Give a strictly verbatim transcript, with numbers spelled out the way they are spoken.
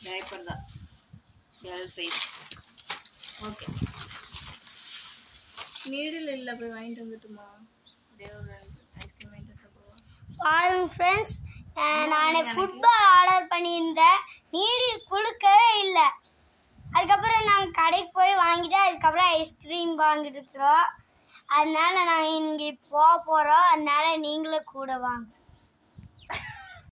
Diaper தான் L size. Okay needle இல்லை போய் வாங்கிட்டு வந்துட்டுமா அப்படியே ஒரு ஐஸ்கிரீம் வாங்கிட்டு போவோம். பாருங்க ஃப்ரெண்ட்ஸ், நான் ஃபுட்பால் ஆர்டர் பண்ணியிருந்தேன், நீடில் கொடுக்கவே இல்லை. அதுக்கப்புறம் நாங்கள் கடைக்கு போய் வாங்கிட்டு அதுக்கப்புறம் ஐஸ்கிரீம் வாங்கிட்டு இருக்கிறோம். அதனால நாங்கள் இங்கே போக போகிறோம். அதனால நீங்களும் கூட வாங்க.